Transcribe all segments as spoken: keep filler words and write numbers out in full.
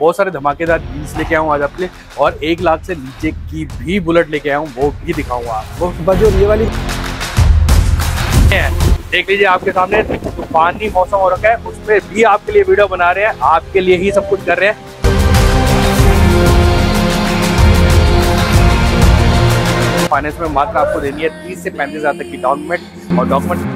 बहुत सारे धमाकेदार डील्स लेके आऊँ आज आपके लिए, और एक लाख से नीचे की भी बुलेट लेके आऊँ, वो भी दिखाऊंगा आपको। जो ये वाली देख लीजिए आपके सामने तूफानी मौसम हो रखा है, उसमें भी आपके लिए वीडियो बना रहे हैं, आपके लिए ही सब कुछ कर रहे हैं। फाइनेंस में मात्र आपको देनी है तीस से पैंतीस हजार तक की डाउन पेमेंट और document.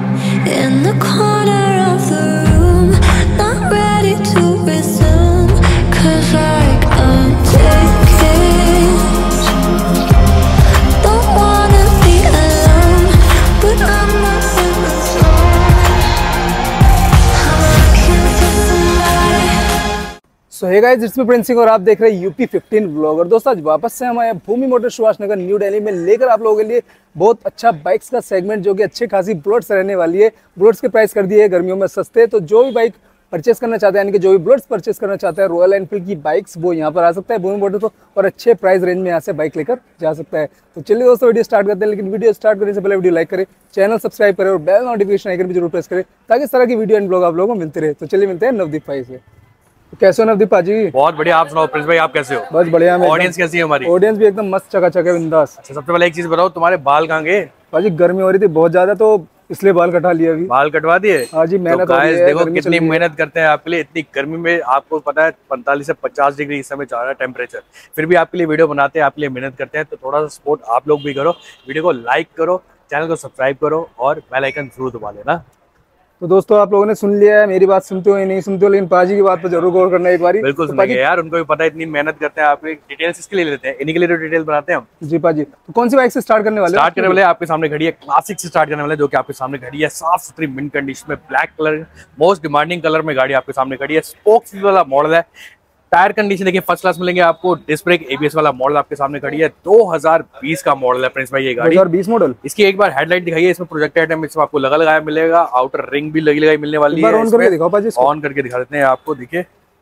So hey guys, it's me Prince Singh और आप देख रहे हैं यूपी फिफ्टीन व्लॉग। और दोस्तों आज वापस से हम आए भूमि मोटर सुभाष नगर न्यू दिल्ली में लेकर आप लोगों के लिए बहुत अच्छा बाइक्स का सेगमेंट, जो कि अच्छी खासी बुलेट्स रहने वाली है। बुलेट्स के प्राइस कर दिए है गर्मियों में सस्ते, तो जो भी बाइक परचेस करना चाहते हैं, यानी कि जो भी बुलेट्स परचेस करना चाहता है रॉयल एनफील्ड की बाइक्स, वो यहाँ पर आ सकता है भूमि मोटर को, और अच्छे प्राइस रेंज में यहाँ से बाइक लेकर जा सकता है। तो चलिए दोस्तों वीडियो स्टार्ट करते हैं, लेकिन वीडियो स्टार्ट करने से पहले वीडियो लाइक करें, चैनल सब्सक्राइब करें और बेल नोटिफिकेशन आइकन भी जरूर प्रेस करें, ताकि इस तरह की वीडियो एंड ब्लॉग आप लोगों को मिलते रहे। तो चलिए मिलते हैं नवदीप भाई से। कैसे हो नवदीप पाजी? बहुत बढ़िया, आप सुनाओ प्रिंस भाई, आप कैसे हो? बस बढ़िया। ऑडियंस कैसी है हमारी? ऑडियंस भी एकदम मस्त चकाचक है, बिंदास। अच्छा, सबसे पहले एक चीज बताओ, तुम्हारे बाल कहाँ गए? पाजी गर्मी हो रही थी बहुत ज्यादा, तो इसलिए बाल कटा लिए अभी। बाल कटवा दिए? हाँ जी, मेहनत तो हो रही है, देखो गर्मी कितनी मेहनत करते हैं आपके लिए। इतनी गर्मी में आपको पता है पैंतालीस से पचास डिग्री इस समय जा रहा है टेम्परेचर, फिर भी आपके लिए वीडियो बनाते हैं, आपके लिए मेहनत करते हैं। तो थोड़ा सा सपोर्ट आप लोग भी करो, वीडियो को लाइक करो, चैनल को सब्सक्राइब करो और बेल आइकन जरूर दबा लेना। तो दोस्तों आप लोगों ने सुन लिया है, मेरी बात सुनते हो या नहीं सुनते हो, लेकिन पाजी की बात पर जरूर गौर करना एक बार। बिल्कुल तो सुनेंगे यार, उनको भी पता है इतनी मेहनत करते हैं। आपके डिटेल्स इसके लिए लेते हैं, इन्हीं के लिए डिटेल बनाते हैं हम। जी पाजी, तो कौन सी बाइक से स्टार्ट करने वाले? स्टार्ट करने वाले आपके सामने खड़ी है क्लासिक से स्टार्ट करने वाले, जो कि आपके सामने खड़ी है साफ सुथरी मिंट कंडीशन में, black colour most demanding colour में गाड़ी आपके सामने खड़ी है। स्पोक्स वाला मॉडल है, टायर कंडीशन देखिए फर्स्ट क्लास मिलेंगे आपको। डिस्क ब्रेक एबीएस वाला मॉडल आपके सामने खड़ी है, दो हज़ार बीस का मॉडल है प्रिंस भाई ये गाड़ी। दो हज़ार बीस मॉडल। इसकी एक बार हेडलाइट दिखाइए, इसमें प्रोजेक्टर आइटम इसमें आपको लगा लगाया मिलेगा, आउटर रिंग भी लगी लगाई मिलने वाली है। ऑन करके दिखाओ पाजी, ऑन करके दिखा देते हैं आपको, देखिए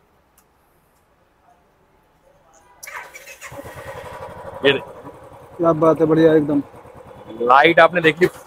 ये क्या बात है, बढ़िया एकदम। लाइट आपने देख ली,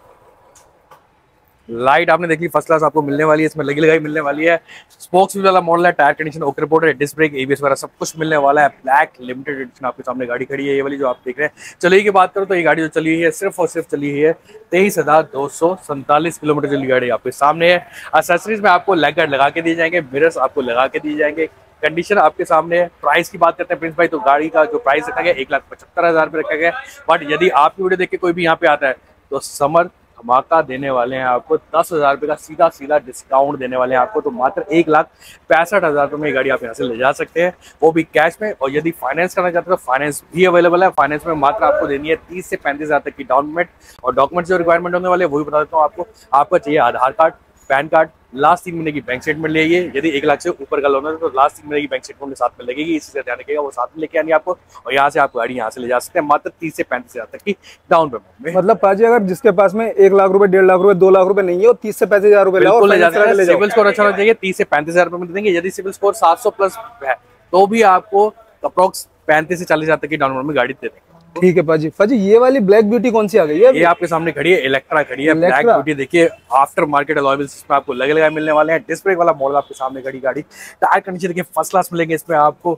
लाइट आपने देखी फर्स्ट क्लास आपको मिलने वाली है, इसमें लगी लगाई मिलने वाली है। स्पोक्स वाला मॉडल है, टायर कंडीशन ओके रिपोर्ट है, डिस्क ब्रेक एबीएस वगैरह सब कुछ मिलने वाला है। ब्लैक लिमिटेड एडिशन आपके सामने गाड़ी खड़ी है, ये वाली जो आप देख रहे हैं। चलिए की बात करो तो ये गाड़ी जो चली है सिर्फ और सिर्फ चली है तेईस हजार दो सौ सैंतालीस किलोमीटर चली गाड़ी आपके सामने है। एक्सेसरीज में आपको लेग गार्ड लगा के दिए जाएंगे, मिरर्स आपको लगा के दिए जाएंगे, कंडीशन आपके सामने है। प्राइस की बात करते हैं प्रिंस भाई, तो गाड़ी का जो प्राइस रखा गया एक लाख पचहत्तर हजार रुपये रखा गया। बट यदि आपकी वीडियो देख के कोई भी यहाँ पे आता है तो समर धमाका देने वाले हैं आपको, दस हजार रुपये का सीधा सीधा डिस्काउंट देने वाले हैं आपको। तो मात्र एक लाख पैंसठ हजार रुपये में ये गाड़ी आप यहाँ से ले जा सकते हैं, वो भी कैश में। और यदि फाइनेंस करना चाहते हो तो फाइनेंस भी अवेलेबल है। फाइनेंस में मात्र आपको देनी है तीस से पैंतीस हजार तक की डाउन पेमेंट, और डॉक्यूमेंट जो रिक्वायरमेंट होने वाले वो भी बता देता हूँ आपको। आपका चाहिए Aadhaar card, PAN card, last तीन महीने की बैंक स्टेटमेंट लेगी। यदि एक लाख से ऊपर का लोन है तो लास्ट तीन महीने की बैंक स्टेटमेंट के साथ में लगेगी, इसी से ध्यान रखिएगा, वो साथ में लेके आनी आपको। और यहाँ से आप गाड़ी यहाँ से ले जा सकते हैं मात्र तीस से पैंतीस हजार तक की डाउन पेमेंट में। मतलब पाजी अगर जिसके पास में एक लाख रुपए, डेढ़ लाख रुपए, दो लाख रुपए नहीं है, वो तीस से पैंतीस हजार रुपए ले जाते हैं। सिविल स्कोर अच्छा होना चाहिए, तीस से पैंतीस हजार रुपए में देंगे। यदि सिविल स्कोर सात सौ प्लस है तो भी आपको अप्रोक्स पैंतीस से चालीस हजार तक की डाउन पेमेंट में गाड़ी दे देंगे। ठीक है पाजी। पाजी ये वाली ब्लैक ब्यूटी कौन सी आ गई है? ये आपके सामने खड़ी है, इलेक्ट्रा खड़ी है। ब्लैक ब्यूटी देखिए आफ्टर मार्केट अलॉय व्हील्स इसमें आपको लगे लगाए मिलने वाले हैं। डिस्क ब्रेक वाला मॉडल आपके सामने खड़ी गाड़ी। टायर कंडीशन देखिए फर्स्ट क्लास मिलेंगे इसमें आपको।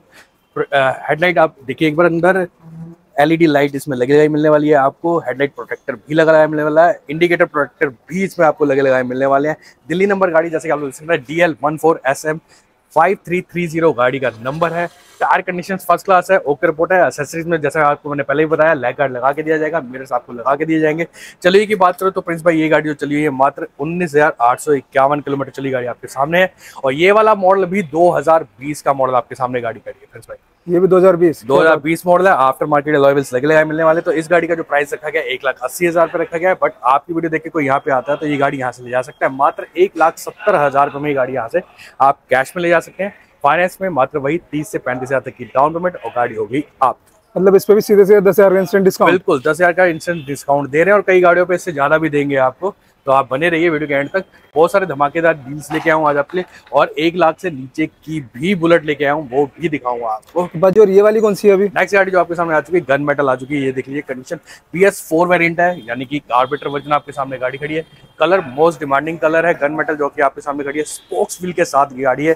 हेडलाइट आप देखिए एक बार, अंदर एलईडी लाइट इसमें लगे लगाए मिलने वाली है आपको। हेडलाइट प्रोटेक्टर भी लगा लगाया मिलने वाला है, इंडिकेटर प्रोटेक्टर भी इसमें आपको लगे लगाए मिलने वाले हैं। दिल्ली नंबर गाड़ी जैसे कि आप लोग देख सकते हैं, D L one four S M five three three zero गाड़ी का नंबर है। टायर कंडीशन फर्स्ट क्लास है, ओके रिपोर्ट है। एक्सेसरीज में जैसा आपको मैंने पहले ही बताया, लेग गार्ड लगा के दिया जाएगा, मिरर्स आपको लगा के दिए जाएंगे। चलिए की बात करो तो प्रिंस भाई ये गाड़ी जो चली है मात्र उन्नीस हजार आठ सौ इक्यावन किलोमीटर चली गाड़ी आपके सामने है। और ये वाला मॉडल भी दो हज़ार बीस का मॉडल आपके सामने गाड़ी खड़ी है प्रिंस भाई। ये भी दो हज़ार बीस दो हज़ार बीस मॉडल है, आफ्टर मार्केट अलॉय व्हील्स लगे लगाए मिलने वाले। तो इस गाड़ी का जो प्राइस रखा गया एक लाख अस्सी हजार रुपये रखा गया है। बट आपकी वीडियो देख के कोई यहाँ पे आता है तो ये गाड़ी यहाँ से ले जा सकता है मात्र एक लाख सत्तर हजार रुपये में। ये गाड़ी यहाँ से आप कैश में ले जा सकते हैं, फाइनेंस में मात्र वही तीस से पैंतीस हजार तक की डाउन पेमेंट, और गाड़ी होगी आप। मतलब इस पे भी सीधे सीधे दस हजार का इंस्टेंट डिस्काउंट? बिल्कुल दस हजार का इंस्टेंट डिस्काउंट दे रहे हैं, और कई गाड़ियों पे इससे ज्यादा भी देंगे आपको। तो आप बने रहिए वीडियो के एंड तक, बहुत सारे धमाकेदार डील्स लेके आऊँ आज आपके लिए, और एक लाख से नीचे की भी बुलेट लेके आऊँ, वो भी दिखाऊंगा आपको। बाजी और ये वाली कौन सी है अभी? नेक्स्ट गाड़ी जो आपके सामने आ चुकी है, गन मेटल आ चुकी है। ये देख लीजिए condition B S four variant है, यानी कि कार्बोरेटर वर्जन आपके सामने गाड़ी खड़ी है। कलर मोस्ट डिमांडिंग कलर है, गन मेटल जो कि आपके सामने खड़ी है। स्पोक्स व्हील के साथ गाड़ी है,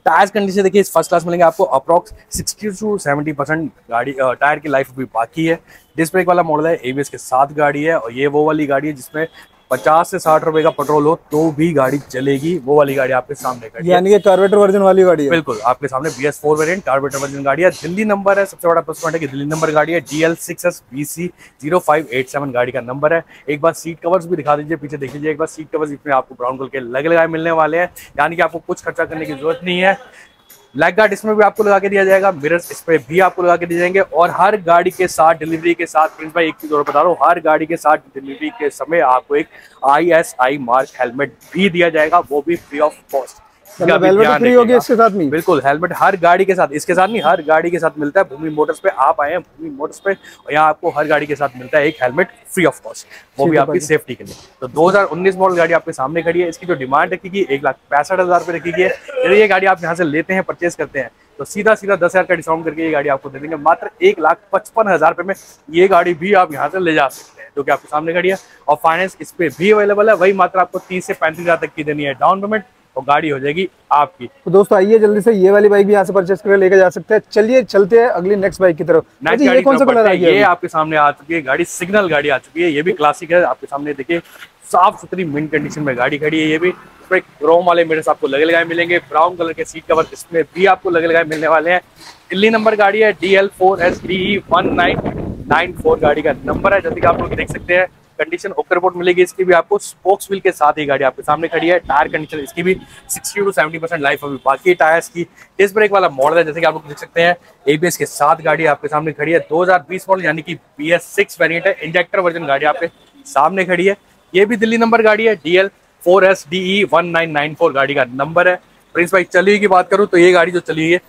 टायर कंडीशन देखिए फर्स्ट क्लास मिलेंगे आपको, approx sixty to seventy percent गाड़ी टायर की लाइफ अभी बाकी है। डिस्क ब्रेक वाला मॉडल है, एबीएस के साथ गाड़ी है, और ये वो वाली गाड़ी है जिसमें पचास से साठ रुपए का पेट्रोल हो तो भी गाड़ी चलेगी, वो वाली गाड़ी आपके सामने खड़ी है। यानी कि कार्बोरेटर वर्जन वाली गाड़ी है। बिल्कुल आपके सामने B S four variant carburettor version गाड़ी है, दिल्ली नंबर है, सबसे बड़ा प्लस पॉइंट है कि दिल्ली नंबर गाड़ी है, D L six S B C zero five eight seven गाड़ी का नंबर है। एक बार सीट कवर्स भी दिखा दीजिए, पीछे देख लीजिए एक बार सीट कवर्स, इसमें आपको ब्राउन कलर के लगे लगाए मिलने वाले हैं, यानी कि आपको कुछ खर्चा करने की जरूरत नहीं है। ब्लैक गार्ड इसमें भी आपको लगा के दिया जाएगा, मिरर्स इस पे भी आपको लगा के दिए जाएंगे, और हर गाड़ी के साथ डिलीवरी के साथ प्रिंस भाई एक चीज और बता रहा हूँ, हर गाड़ी के साथ डिलीवरी के समय आपको एक I S I mark helmet भी दिया जाएगा, वो भी free of cost. Helmet free होगी इसके साथ में? बिल्कुल, हेलमेट हर गाड़ी के साथ, इसके साथ नहीं हर गाड़ी के साथ मिलता है। भूमि मोटर्स पे आप आए हैं, भूमि मोटर्स पे, और यहाँ आपको हर गाड़ी के साथ मिलता है एक हेलमेट फ्री ऑफ कॉस्ट, वो भी आपकी सेफ्टी के लिए। तो दो हज़ार उन्नीस मॉडल गाड़ी आपके सामने खड़ी है, इसकी जो डिमांड रखी एक लाख पैंसठ हजार रुपए रखी है। यदि ये गाड़ी आप यहाँ से लेते हैं, परचेज करते हैं, तो सीधा सीधा दस हजार का डिस्काउंट करके ये गाड़ी आपको दे देंगे मात्र एक लाख पचपन हजार रुपए में। ये गाड़ी भी आप यहाँ से ले जा सकते हैं, जो कि आपके सामने खड़ी है, और फाइनेंस इस पे भी अवेलेबल है। वही मात्र आपको तीस से पैंतीस हजार तक की देनी है डाउन पेमेंट, और गाड़ी हो जाएगी आपकी। तो दोस्तों आइए जल्दी से ये वाली बाइक भी यहाँ से परचेस करके लेके जा सकते हैं। चलिए चलते हैं अगली नेक्स्ट बाइक की तरफ। नेक्स्ट ये कौन सा कलर है? ये आपके सामने आ चुकी है गाड़ी, सिग्नल गाड़ी आ चुकी है, ये भी क्लासिक है। आपके सामने देखिए साफ सुथरी मिंट कंडीशन में गाड़ी खड़ी है। ये भी क्रोम वाले मिरर्स आपको लगे लगाए मिलेंगे, ब्राउन कलर के सीट कवर इसमें भी आपको लगे लगाए मिलने वाले हैं। दिल्ली नंबर गाड़ी है, D L four S D one nine nine four गाड़ी का नंबर है, जैसे कि आप लोग देख सकते हैं। कंडीशन ओके रिपोर्ट मिलेगी इसकी भी आपको, स्पोक्स व्हील के साथ ही गाड़ी आपके सामने खड़ी है। टायर कंडीशन इसकी भी sixty to seventy percent life अभी बाकी टायर्स की। डिस्क ब्रेक वाला मॉडल है, जैसे कि आप लोग देख सकते हैं, एबीएस के साथ गाड़ी आपके सामने खड़ी है। दो हज़ार बीस मॉडल यानी कि बी एस सिक्स वेरिएंट है, इंजेक्टर वर्जन गाड़ी आपके सामने खड़ी है। ये भी दिल्ली नंबर गाड़ी है, D L four S D E one nine nine four गाड़ी का नंबर है। प्रिंस भाई चली की बात करूँ तो ये गाड़ी जो चली है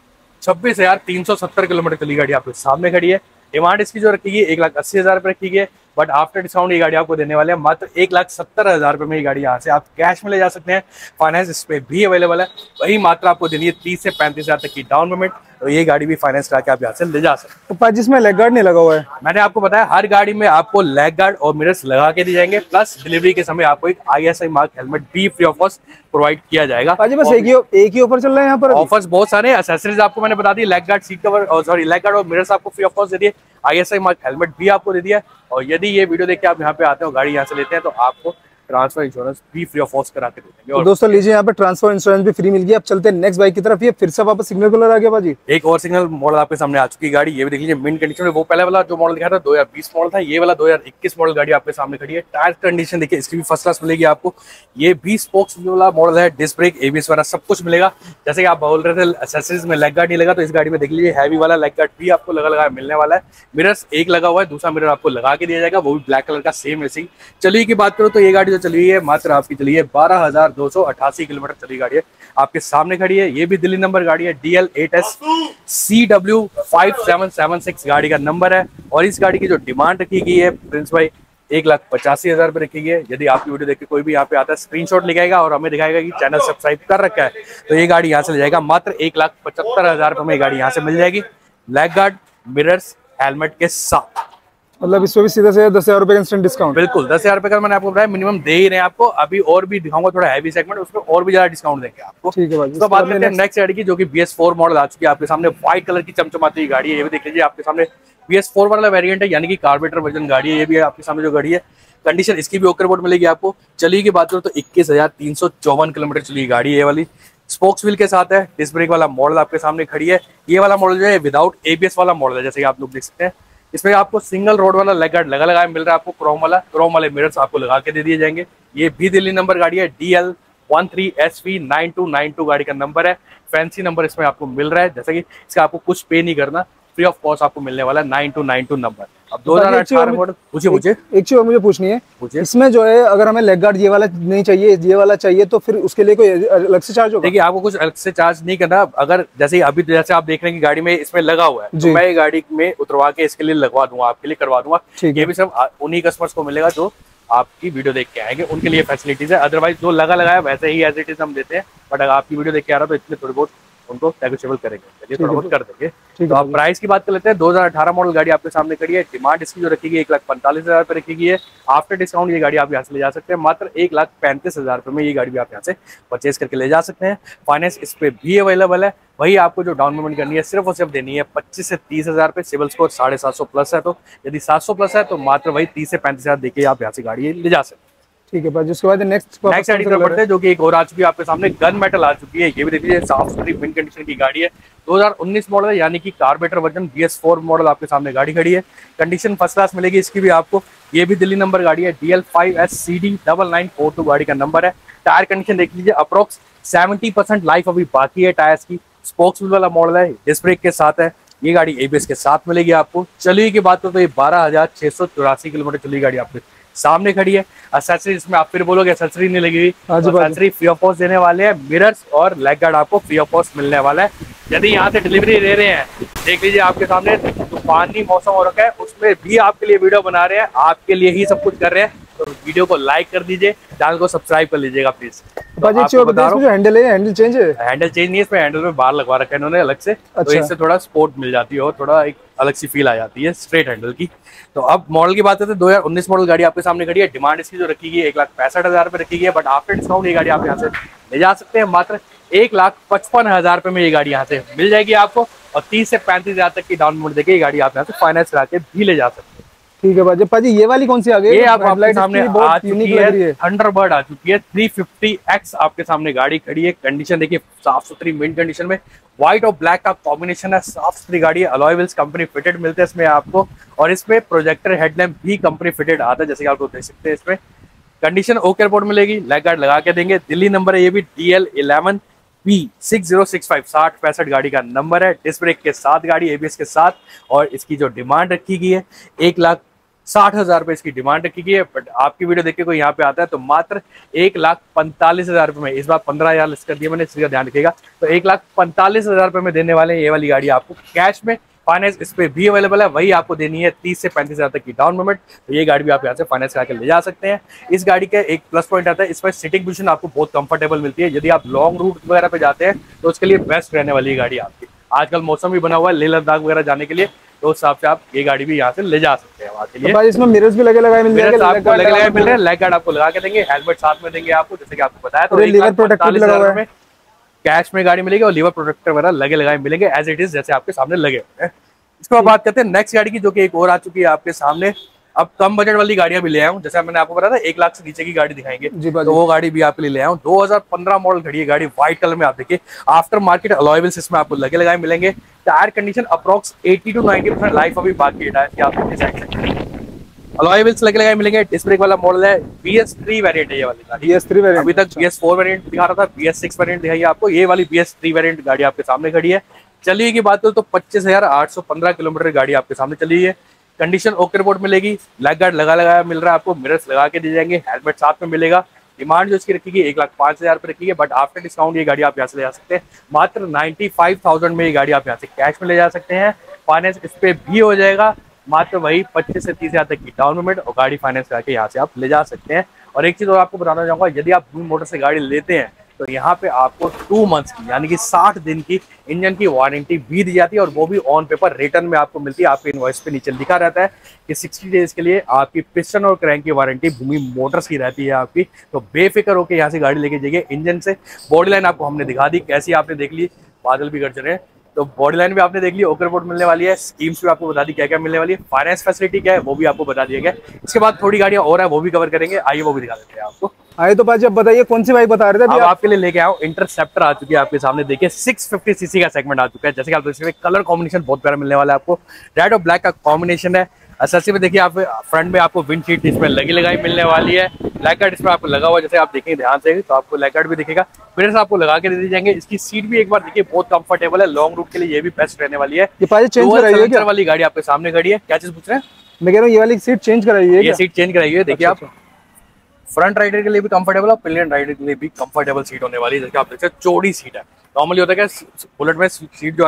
छब्बीस हजार तीन सौ सत्तर किलोमीटर चली गाड़ी आपके सामने खड़ी है। डिमांड इसकी जो रखी है एक लाख अस्सी हजार रुपए रखी है, बट आफ्टर डिस्काउंट ये गाड़ी आपको देने वाले हैं मात्र एक लाख सत्तर हजार रुपए में। ये गाड़ी यहाँ से आप कैश में ले जा सकते हैं, फाइनेंस इस पे भी अवेलेबल है। वही मात्र आपको देनी है तीस से पैंतीस हजार तक की डाउन पेमेंट, तो ये गाड़ी भी फाइनेंस करा के आप यहाँ से ले जा सकते हैं। तो जिसमें लेग गार्ड नहीं लगा हुआ है, मैंने आपको बताया हर गाड़ी में आपको लेग गार्ड और मिरर्स लगा के दिए जाएंगे, प्लस डिलीवरी के समय आपको एक I S I mark helmet भी फ्री ऑफ कॉस्ट प्रोवाइड किया जाएगा। बस एक ही एक ही ऑफर चल रहा है यहाँ पर, ऑफर्स बहुत सारे। एक्सेसरीज आपको मैंने बता दी, लेग गार्ड, सीट कवर और सॉरी लेग गार्ड और मिरर्स आपको फ्री ऑफ कॉस्ट दे दिए, I S I mark helmet भी आपको दे दिया। और यदि ये वीडियो देख के आप यहाँ पे आते हो, गाड़ी यहाँ से लेते हैं, तो आपको ट्रांसफर इंश्योरेंस भी फ्री ऑफ कॉस्ट करा के दे देंगे। और दोस्तों लीजिए यहाँ पे ट्रांसफर इंश्योरेंस भी फ्री मिल गया। अब चलते हैं नेक्स्ट बाइक की तरफ। ये फिर से वापस सिग्नल कलर आ गया बाजी, एक और सिग्नल मॉडल आपके सामने आ चुकी गाड़ी, ये भी देख लीजिए मिंट कंडीशन में। वो पहले वाला जो मॉडल दिखाया था दो हज़ार बीस मॉडल था, ये वाला दो हज़ार इक्कीस मॉडल गाड़ी आपके सामने खड़ी है। टायर कंडीशन देखिए इसकी भी फर्स्ट क्लास मिलेगी आपको। ये भी स्पोक्स वाला मॉडल है, डिस्क ब्रेक, एबीएस वाला सब कुछ मिलेगा। जैसे कि आप बोल रहे थे एक्सेसरीज में लेग गार्ड नहीं लगा, तो इस गाड़ी में देख लीजिए हैवी वाला लेग गार्ड भी आपको लगा लगा मिलने वाला है। मिरर्स एक लगा हुआ है, दूसरा मिरर आपको लगा के दिया जाएगा, वो भी ब्लैक कलर का सेम ऐसी। चलिए की बात करो तो ये गाड़ी जो चली हुई है मात्र आपकी चली है बारह हजार दो सौ अठासी किलोमीटर चली गाड़ी है, आपके सामने खड़ी है। ये भी दिल्ली नंबर गाड़ी है, D L eight S C W five seven seven six गाड़ी का नंबर है। और इस गाड़ी की जो डिमांड रखी गई है प्रिंस भाई एक लाख पचासी हजार रुपए रखी गई है। यदि आपकी वीडियो देख के कोई भी यहाँ पे आता है, स्क्रीनशॉट लिखाएगा और हमें दिखाएगा कि चैनल सब्सक्राइब कर रखा है, तो ये गाड़ी यहाँ से ले जाएगा मात्र एक लाख पचहत्तर हजार रुपए में। ये गाड़ी यहाँ से मिल जाएगी, लेग गार्ड, मिरर्स, हेलमेट के साथ। मतलब इसमें भी सीधा से दस हजार रुपए का इंस्टेंट डिस्काउंट। बिल्कुल दस हजार रुपए का मैंने आपको बताया मिनिमम दे ही रहे हैं आपको। अभी और भी दिखाऊंगा थोड़ा हैवी सेगमेंट, उसमें और भी ज्यादा डिस्काउंट देंगे आपको। ठीक है भाई। तो बात करते हैं नेक्स्ट गाड़ी की, जो कि बी एस फोर मॉडल आ चुकी है आपके सामने। व्हाइट कलर की चमचमाती हुई गाड़ी है, ये भी देख लीजिए आपके सामने। बी एस फोर वाला वेरिएंट है, यानी कि कार्बोरेटर वर्जन गाड़ी है। ये भी आपके सामने जो गाड़ी है, कंडीशन इसकी भी ओके रिपोर्ट मिलेगी आपको। चलिए की बात करो तो इक्कीस हजार तीन सौ चौवन किलोमीटर चली गाड़ी है। ये वाली स्पोक्स व्हील के साथ है, डिस्क ब्रेक वाला मॉडल आपके सामने खड़ी है। ये वाला मॉडल जो है विदाउट एबीएस वाला मॉडल है, जैसे कि आप लोग देख सकते हैं। इसमें आपको सिंगल रोड वाला लेग गार्ड लगा लगाया मिल रहा है आपको, क्रोम वाला, क्रोम वाले मिरर्स आपको लगा के दे दिए जाएंगे। ये भी दिल्ली नंबर गाड़ी है, D L one three S V nine two nine two गाड़ी का नंबर है। फैंसी नंबर इसमें आपको मिल रहा है, जैसे कि इसका आपको कुछ पे नहीं करना, फ्री ऑफ कॉस्ट आपको मिलने वाला है nine two nine two number. अब दो हजार अठारह मॉडल। पूछिए पूछिए एक चीज और मुझे पूछनी है, इसमें जो है अगर हमें लेग गार्ड ये वाला नहीं चाहिए, ये वाला चाहिए, तो फिर उसके लिए कोई अलग से चार्ज होगा? देखिए आपको कुछ अलग से चार्ज नहीं करना। अगर जैसे अभी जैसे आप देख रहे हैं कि गाड़ी में इसमें लगा हुआ है, तो मैं गाड़ी में उतरवा के इसके लिए लगवा दूंगा, आपके लिए करवा दूंगा। ये भी सिर्फ उन्हीं कस्टमर्स को मिलेगा जो आपकी वीडियो देख के आएंगे, उनके लिए फैसिलिटीज है। अदरवाइज जो लगा लगाया वैसे ही एज इट इज हम देते हैं, बट अगर आपकी वीडियो देख के आ रहा है तो इसमें थोड़ी बहुत उनको नेगोशिएबल करेंगे, चलिए थोड़ा बहुत कर देंगे। ठीक तो है आप प्राइस की बात कर लेते हैं। दो हज़ार अठारह मॉडल गाड़ी आपके सामने खड़ी है। डिमांड इसकी जो रखी गई एक लाख पैंतालीस हजार रुपये रखी गई है। आफ्टर डिस्काउंट ये गाड़ी आप यहाँ से ले जा सकते हैं, मात्र एक लाख पैंतीस हजार रुपये में ये गाड़ी भी आप यहाँ से परचेज करके ले जा सकते हैं। फाइनेंस इस पे भी अवेलेबल है। वही आपको जो डाउन पेमेंट करनी है सिर्फ और सिर्फ देनी है पच्चीस से तीस हजार रुपये। सिविल स्कोर साढ़े सात सौ प्लस है, तो यदि सात सौ प्लस है तो मात्र वही तीस से पैंतीस हजार देके आप यहाँ से गाड़ी ले जा सकते हैं। ठीक है भाई, उसके बाद नेक्स्ट नेक्स्ट गाड़ी पर बढ़ते हैं, जो कि एक और आ चुकी है आपके सामने, गन मेटल आ चुकी है। ये भी देख लीजिए, साफ सुथरी मिन कंडीशन की गाड़ी है। दो हज़ार उन्नीस मॉडल है, यानी कि carburettor version B S four model आपके सामने गाड़ी खड़ी है। कंडीशन फर्स्ट क्लास मिलेगी इसकी भी आपको। ये भी दिल्ली नंबर गाड़ी है, D L five S C D double nine four two गाड़ी का नंबर है। टायर कंडीशन देख लीजिए, अप्रोक्स सेवेंटी परसेंट लाइफ अभी बाकी है टायर्स की। स्पोक्स व्हील वाला मॉडल है, डिस्क ब्रेक के साथ है। ये गाड़ी एबीएस के साथ मिलेगी आपको। चलिए की बात करो तो ये बारह हजार छह सौ चौरासी किलोमीटर चली गाड़ी आपके सामने खड़ी है। एक्सेसरी इसमें आप फिर बोलोगे एक्सेसरी नहीं लगी हुई, एक्सेसरी फ्री ऑफ कॉस्ट देने वाले हैं। मिरर्स और लेग गार्ड आपको फ्री ऑफ कॉस्ट मिलने वाला है। यदि यहाँ से डिलीवरी दे रहे हैं, देख लीजिए आपके सामने तूफानी मौसम हो रखा है, उसमें भी आपके लिए वीडियो बना रहे हैं, आपके लिए ही सब कुछ कर रहे हैं। तो वीडियो को लाइक कर दीजिए, चैनल को सब्सक्राइब कर लीजिएगा प्लीज। तो बता जो हैंडल है, हैंडल चेंज है? हैंडल चेंज नहीं है, इसमें हैंडल में बार लगवा रखा है इन्होंने अलग से। अच्छा। तो इससे थोड़ा स्पोर्ट मिल जाती है और थोड़ा एक अलग सी फील आ जाती है स्ट्रेट हैंडल की। तो अब मॉडल की बात करते हैं, दो हज़ार उन्नीस मॉडल गाड़ी आपके सामने खड़ी है। डिमांड इसकी जो रखी गई है एक लाख पैंसठ हजार रुपये रखी गई है, बट आफ्टर डिस्काउंट ये गाड़ी आप यहाँ से ले जा सकते हैं। मात्र एक लाख पचपन हजार रुपये में ये गाड़ी यहाँ से मिल जाएगी आपको, और तीस से पैंतीस हजार तक की डाउन पेमेंट देके ये गाड़ी आप यहाँ से फाइनेंस करा के भी ले जा सकते हैं। ठीक है भाजी। पाजी ये वाली कौन सी आ गई? ये आप आपके सामने आ चुकी है, थंडरबर्ड आ चुकी है। थ्री फिफ्टी एक्स आपके सामने गाड़ी खड़ी है। कंडीशन देखिए साफ सुथरी मिंट कंडीशन में, व्हाइट और ब्लैक का कॉम्बिनेशन है। साफ सुथरी गाड़ी है। अलॉय व्हील्स कंपनी फिटेड मिलते हैं इसमें आपको, और इसमें प्रोजेक्टर हेडलैम्प भी कंपनी फिटेड आता है, जैसे कि आप लोग देख सकते हैं। इसमें कंडीशन ओके रिपोर्ट मिलेगी, लेग गार्ड लगा के देंगे। दिल्ली नंबर है ये भी, D L eleven P six zero six five, साठ पैंसठ गाड़ी का नंबर है। डिस्क ब्रेक के साथ गाड़ी, एबीएस के साथ। और इसकी जो डिमांड रखी गई है एक लाख साठ हजार रुपए इसकी डिमांड रखी गई है। बट आपकी वीडियो देख के कोई यहाँ पे आता है तो मात्र एक लाख पैंतालीस हजार रुपए में, इस बार पंद्रह हजार लिस्ट कर दिया मैंने, इसका ध्यान रखिएगा। तो एक लाख पैंतालीस हजार रुपए में देने वाले हैं ये वाली गाड़ी आपको कैश में। फाइनेंस इस पे भी अवेलेबल है, वही आपको देनी है तीस से पैंतीस हजार तक की डाउन पेमेंट। तो ये गाड़ी भी आप यहाँ से फाइनेंस करा के ले जा सकते हैं। इस गाड़ी का एक प्लस पॉइंट आता है, इसमें सीटिंग पोजीशन आपको बहुत कंफर्टेबल मिलती है। यदि आप लॉन्ग रूट वगैरह पे जाते हैं तो उसके लिए बेस्ट रहने वाली गाड़ी आपकी। आजकल मौसम भी बना हुआ है लेह लद्दाख वगैरह जाने के लिए, तो उस हिसाब से आप ये गाड़ी भी यहाँ से ले जा सकते हैं वहाँ के लिए। तो भाई इसमें मिरर्स भी लगे लगाए मिल जाएंगे, आपको लगे लगाए मिल रहे हैं। लेग गार्ड आपको लगा के देंगे, हेलमेट साथ में देंगे आपको, जैसे कि आपको बताया। तो लीवर प्रोटेक्टर भी लगा हुआ है। कैश में गाड़ी मिलेगी और लीवर प्रोटेक्टर वगैरह लगे लगाए मिलेंगे एज इट इज, जैसे आपके सामने लगे हुए हैं। इसके बाद बात करते हैं नेक्स्ट गाड़ी की, जो कि एक और आ चुकी है आपके सामने। अब कम बजट वाली गाड़ियां भी ले आया हूँ, जैसे मैंने आपको बताया था एक लाख से नीचे की गाड़ी दिखाएंगे, तो वो गाड़ी भी आपके लिए ले आया हूँ। दो हज़ार पंद्रह मॉडल खड़ी है गाड़ी, व्हाइट कलर में। आप देखिए आफ्टर मार्केट अलॉय व्हील्स इसमें आपको लगे लगाए मिलेंगे। टायर कंडीशन अप्रोक्स अस्सी टू नब्बे परसेंट लाइफ अभी बाकी है टायर की, आप अलॉय व्हील्स लगे लगाए मिलेंगे। डिस्क ब्रेक वाला मॉडल है, बी एस थ्री वेरिएंट है ये वाली गाड़ी। बी एस थ्री वेरिएंट, अभी तक बी एस फोर वेरिएंट दिखा रहा था, बी एस सिक्स वेरिएंट दिखाई आपको, ये वाली बी एस थ्री वेरिएंट गाड़ी आपके सामने खड़ी है। चलिए की बात करो तो पच्चीस हजार आठ सौ पंद्रह किलोमीटर गाड़ी आपके सामने चली है। कंडीशन ओके रिपोर्ट मिलेगी, लेग गार्ड लगा लगाया मिल रहा है आपको, मिरर्स लगा के दिए जाएंगे, हेलमेट साथ में मिलेगा। डिमांड जो इसकी रखी गई एक लाख पांच हजार रुपए रखी है, बट आफ्टर डिस्काउंट ये गाड़ी आप यहाँ से ले जा सकते हैं। मात्र नाइन्टी फाइव थाउजेंड में ये गाड़ी आप यहाँ से कैश में ले जा सकते हैं। फाइनेंस इस पे भी हो जाएगा, मात्र वही पच्चीस से तीस हजार तक की डाउन पेमेंट, और गाड़ी फाइनेंस करके यहाँ से आप ले जा सकते हैं। और एक चीज और आपको बताना चाहूंगा, यदि आप भूमि मोटर से गाड़ी लेते हैं तो यहाँ पे आपको टू मंथ्स की यानी कि साठ दिन की इंजन की वारंटी भी दी जाती है, और वो भी ऑन पेपर रिटर्न में आपको मिलती है। आपके इनवॉइस पे नीचे लिखा रहता है कि साठ डेज के लिए आपकी पिस्टन और क्रैंक की वारंटी भूमि मोटर्स की रहती है आपकी। तो बेफिक्र होकर यहाँ से गाड़ी लेके जाइए। इंजन से बॉडी लाइन आपको हमने दिखा दी कैसी, आपने देख ली, बादल भी गरज रहे हैं, तो बॉडी लाइन भी आपने देख ली, ओकर रिपोर्ट मिलने वाली है। स्कीम्स भी आपको बता दी क्या क्या मिलने वाली है, फाइनेंस फैसिलिटी क्या है वो भी आपको बता दिया गया। इसके बाद थोड़ी गाड़ियां और है वो भी कवर करेंगे, आइए वो भी दिखा देते हैं आपको। आइए तो बाजी अब बताइए कौन सी बाइक बता रहे थे? अब आपके लिए लेके आओ इंटरसेप्टर आ चुकी है आपके सामने। देखिए सिक्स फिफ्टी सीसी का सेगमेंट आ चुका है, जैसे कि आप देख सकते हैं। कलर कॉम्बिनेशन बहुत प्यारा मिलने वाला है आपको, रेड और ब्लैक का कॉम्बिनेशन है। एसएससी में देखिए आप फ्रंट में आपको विंड शीट इसमें लगी लगाई मिलने वाली है। लैग गार्ड इसमें आपको लगा हुआ, जैसे आप देखेंगे ध्यान से तो आपको लैग गार्ड भी दिखेगा। मिरर्स आपको लगा के दे दी जाएंगे। इसकी सीट भी एक बार देखिए बहुत कंफर्टेबल है, लॉन्ग रूट के लिए ये भी बेस्ट रहने वाली है। ये पाजी चेंज कराई है क्या? वाली गाड़ी आपके सामने खड़ी है। क्या चीज पूछ रहे हैं? मैं कह रहा हूँ ये वाली सीट चेंज कराई है। ये सीट चेंज कराई है, देखिए आप फ्रंट राइडर के लिए भी कंफर्टेबल और पिलियन राइडर के लिए भी कंफर्टेबल सीट होने वाली है। जैसे आप देखते हैं चौड़ी सीट है। नॉर्मली होता है क्या बुलेट में सीट जो आती है ना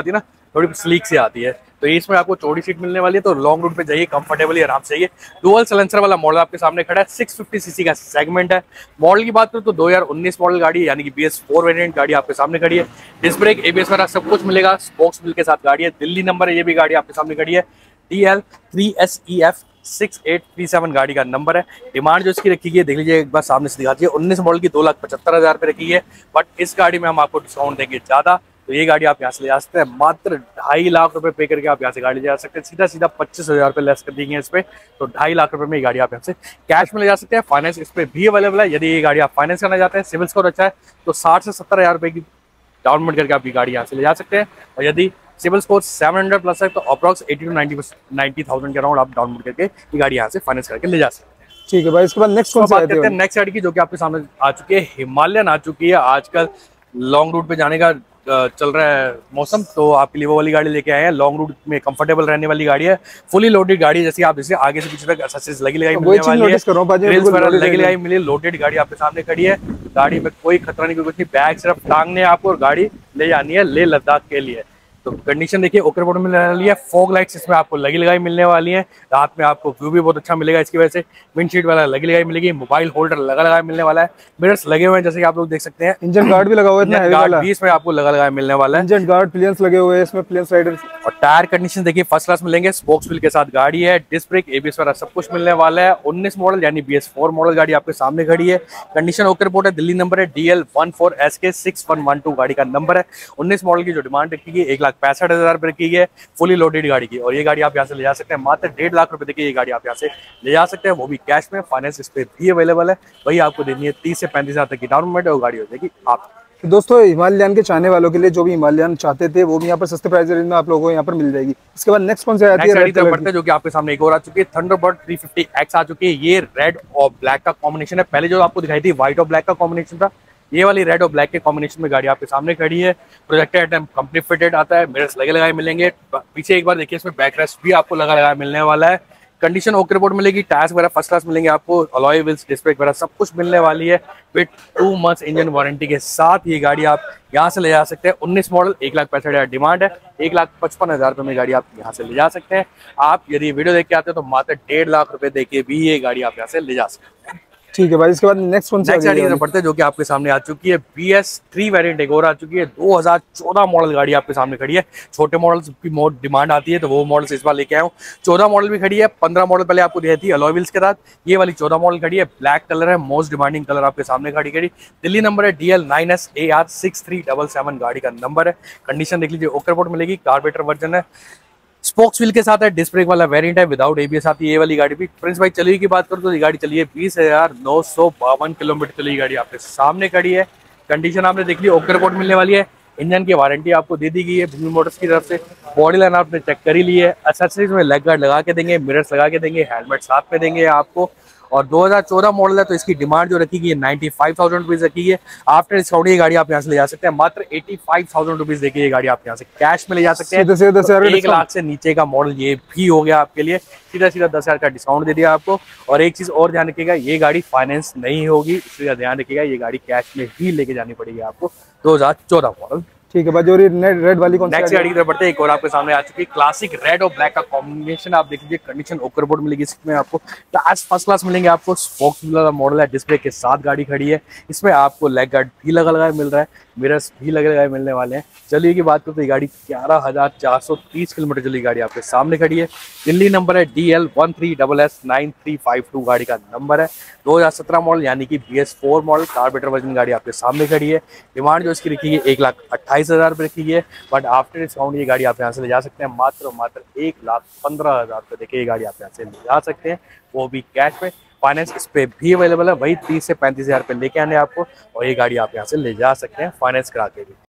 थोड़ी स्लीक सी आती है। तो इसमें आपको चौड़ी सीट मिलने वाली है, तो लॉन्ग रूट पे जाइए कंफर्टेबली आराम से जाइए। डुअल साइलेंसर वाला मॉडल आपके सामने खड़ा है, सिक्स फिफ्टी सीसी का सेगमेंट है। मॉडल की बात करूँ तो दो हज़ार उन्नीस मॉडल गाड़ी यानी कि बी एस फोर वेरिएंट गाड़ी आपके सामने खड़ी है। डिस्क ब्रेक, एबीएस वगैरह सब कुछ मिलेगा, स्पोक्स व्हील के साथ गाड़ी है। दिल्ली नंबर है, ये भी गाड़ी आपके सामने खड़ी है, D L three S E F six eight three seven गाड़ी का नंबर है। डिमांड जो इसकी रखी है देख लीजिए एक बार सामने से दिखा दीजिए, उन्नीस मॉडल की दो लाख पचहत्तर हजार रुपये रखी है। बट इस गाड़ी में हम आपको डिस्काउंट देंगे ज्यादा, तो ये गाड़ी आप यहाँ से ले जा सकते हैं, मात्र ढाई लाख रुपए पे करके आप यहाँ से गाड़ी ले जा सकते हैं। सीधा सीधा पच्चीस हजार रुपये लेस कर देंगे इस पे, तो ढाई लाख रुपए में ये गाड़ी आप यहाँ से कैश में ले जा सकते हैं। फाइनेंस इस पे भी अवेलेबल है, यदि ये गाड़ी आप फाइनेंस करना चाहते हैं, सिविल स्कोर अच्छा है तो साठ से सत्तर हजार रुपये की डाउन पेमेंट करके आप ये गाड़ी यहाँ से ले जा सकते हैं। और यदि CIBIL score seven hundred plus है तो approx eighty two ninety ninety thousand के अराउंड आप डाउन पेमेंट करके ये गाड़ी यहाँ से फाइनेंस करके ले जा सकते हैं। ठीक है भाई, इसके बाद नेक्स्ट कौन सी बात आती करते है? हैं नेक्स्ट गाड़ी की, जो कि आपके सामने आ चुकी है, हिमालयन आ चुकी है। आजकल लॉन्ग रूट पे जाने का चल रहा है मौसम, तो आपके लिए वो वाली गाड़ी लेके आए हैं। लॉन्ग रूट में कंफर्टेबल रहने वाली गाड़ी है, फुली लोडेड गाड़ी है। जैसे आप जैसे आगे से पीछे तक एक्सेसरीज लगी लगाई मिलने वाली है, ग्रिल्स वगैरह लगी लगाई मिली, लोडेड गाड़ी आपके सामने खड़ी है। गाड़ी में कोई खतरा नहीं, कोई कुछ नहीं, बैग सिर्फ टांगने आपको और गाड़ी ले जानी है लेह लद्दाख के लिए। तो कंडीशन देखिए ओके रिपोर्ट मिलने वाली है। फॉग लाइट्स इसमें आपको लगी लगाई मिलने वाली है, रात में आपको व्यू भी बहुत अच्छा मिलेगा इसकी वजह से। विंडशीट वाला लगी लगाई मिलेगी, मोबाइल होल्डर लगा लगाया मिलने वाला है, मिरर्स लगे हुए हैं जैसे कि आप लोग देख सकते हैं। इंजन गार्ड भी लगा हुआ है, इतना हेवी वाला भी इसमें आपको लगा लगाया मिलने वाला है। इंजन गार्ड प्लेन्स लगे हुए हैं इसमें, प्लेन्स राइडर्स। और टायर कंडीशन देखिए फर्स्ट क्लास मिलेंगे, स्पोक्स व्हील के साथ गाड़ी है, डिस्क ब्रेक, एबीएस वगैरह सब कुछ मिलने वाला है। उन्नीस मॉडल यानी बी एस फोर मॉडल गाड़ी आपके सामने खड़ी है। कंडीशन ओके रिपोर्ट है, दिल्ली नंबर है, D L one four S K six one one two गाड़ी का नंबर है। उन्नीस मॉडल की जो डिमांड रखी गई एक लाख पैंसठ हजार रुपए की है, फुली लोडेड गाड़ी की। और ये गाड़ी आप यहाँ से ले जा सकते हैं मात्र डेढ़ लाख रुपए देखिए, ये गाड़ी आप यहाँ से ले जा सकते हैं, वो भी कैश में। फाइनेंस इस पे भी अवेलेबल है, वही आपको देनी है तीस से पैंतीस हजार तक की डाउन पेमेंट, और गाड़ी हो जाएगी आप। तो दोस्तों हिमालयन के चाहने वालों के लिए जो भी हिमालयन चाहते थे वो भी यहाँ पर सस्ते प्राइस रेंज में आप लोगों को यहाँ पर मिल जाएगी। इसके बाद नेक्स्ट कौन सी आती है? रेड कलर की, जो कि आपके सामने एक और आ चुकी है, थंडरबर्ड थ्री फिफ्टी एक्स आ चुकी है। ये रेड और ब्लैक का कॉम्बिनेशन है, पहले जो आपको दिखाई थी व्हाइट और ब्लैक का कॉम्बिनेशन था, ये वाली रेड और ब्लैक के कॉम्बिनेशन में गाड़ी आपके सामने खड़ी है। प्रोजेक्टर आइटम कंप्लीट फिटेड आता है, मिरर्स लगे लगाए मिलेंगे। पीछे एक बार देखिए इसमें बैक रेस्ट भी आपको लगा लगाया मिलने वाला है। कंडीशन ओके रिपोर्ट मिलेगी, टायर्स वगैरह फर्स्ट क्लास मिलेंगे आपको, अलॉय व्हील्स, डिस्क ब्रेक वगैरह सब कुछ मिलने वाली है with two months engine warranty के साथ। ये गाड़ी आप यहाँ से ले जा सकते हैं। उन्नीस मॉडल एक लाख पैंसठ हजार डिमांड है, एक लाख पचपन हजार रुपये में गाड़ी आप यहाँ से ले जा सकते हैं। आप यदि वीडियो देख के आते हैं तो मात्र डेढ़ लाख रुपए देके भी ये गाड़ी आप यहाँ से ले जा सकते हैं। ठीक है भाई, इसके बाद नेक्स्ट कौन सी गाड़ी बढ़ते हैं, जो कि आपके सामने आ चुकी है, बी एस थ्री वेरिएंट एक और आ चुकी है। दो हज़ार चौदह मॉडल गाड़ी आपके सामने खड़ी है। छोटे मॉडल्स की मोड डिमांड आती है तो वो मॉडल्स इस बार लेके आया हूँ। चौदह मॉडल भी खड़ी है, पंद्रह मॉडल पहले आपको दी थी अलॉय व्हील्स के साथ, ये वाली चौदह मॉडल खड़ी है। ब्लैक कलर है, मोस्ट डिमांडिंग कलर आपके सामने खड़ी खड़ी। दिल्ली नंबर है, D L nine S A R six three double seven गाड़ी का नंबर है। कंडीशन देख लीजिए ओके रिपोर्ट मिलेगी, कार्बोरेटर वर्जन है, स्पोक्स व्हील के साथ है, डिस्क ब्रेक वाला वेरिएंट है, विदाउट एबीएस आती है ये वाली गाड़ी भी। प्रिंस भाई चलिए की बात करूँ तो ये गाड़ी चलिए बीस हजार नौ सौ बावन किलोमीटर चली गाड़ी आपके सामने खड़ी है। कंडीशन आपने देख ली, ओके रिपोर्ट मिलने वाली है। इंजन की वारंटी आपको दे दी गई है भूमि मोटर्स की तरफ से। बॉडी लाइन आपने चेक कर ही ली है, एक्सेसरीज में लेग गार्ड लगा के देंगे, मिरर्स लगा के देंगे, हेलमेट साथ में देंगे आपको। और दो हज़ार चौदह मॉडल है तो इसकी डिमांड जो रखी गई है नाइन्टी फाइव थाउजेंड रुपीज रखी है। आफ्टर डिस्काउंट ये गाड़ी आप यहाँ से ले जा सकते हैं मात्र एटी फाइव थाउजेंड रुपीज देखिए, ये गाड़ी आप यहाँ से कैश में ले जा सकते हैं। सीधे सीधे दस हजार एक लाख से नीचे का मॉडल ये भी हो गया आपके लिए, सीधा सीधा दस हजार का डिस्काउंट दे दिया आपको। और एक चीज और ध्यान रखिएगा, ये गाड़ी फाइनेंस नहीं होगी, इसलिए ध्यान रखिएगा, ये गाड़ी कैश में ही लेके जानी पड़ेगी आपको। दो हज़ार चौदह मॉडल। ठीक है भाई, जो रेड वाली कौन सी नेक्स्ट गाड़ी की तरफ बढ़ते हैं, एक और आपके सामने आ चुकी है, क्लासिक रेड और ब्लैक का कॉम्बिनेशन आप देख लीजिए। कंडीशन ओकर बोर्ड मिलेगी, इसमें आपको टायर्स फर्स्ट क्लास मिलेंगे आपको, स्पोक्स वाला मॉडल है, डिस्प्ले के साथ गाड़ी खड़ी है। इसमें आपको लेग गार्ड भी लगा लगाए मिल रहा है, मिरर्स भी लगे लगाए मिलने वाले हैं। चलिए की बात करते हैं, गाड़ी ग्यारह हजार चार सौ तीस किलोमीटर चली गाड़ी आपके सामने खड़ी है। दिल्ली नंबर है, D L one three double S nine three five two गाड़ी का नंबर है। दो हज़ार सत्रह मॉडल यानी कि B S four model carburettor version गाड़ी आपके सामने खड़ी है। डिमांड जो इसकी रखी है एक लाख अट्ठाईस हजार रुपये रखी है, बट आफ्टर डिस्काउंट ये गाड़ी आप यहाँ से ले जा सकते हैं मात्र मात्र एक लाख पंद्रह हजार रुपये देखिए, ये गाड़ी आप यहाँ से ले जा सकते हैं, वो भी कैश में। फाइनेंस इस पे भी अवेलेबल है, वही तीस से पैंतीस हजार रुपये लेके आने आपको, और ये गाड़ी आप यहाँ से ले जा सकते हैं फाइनेंस करा के भी।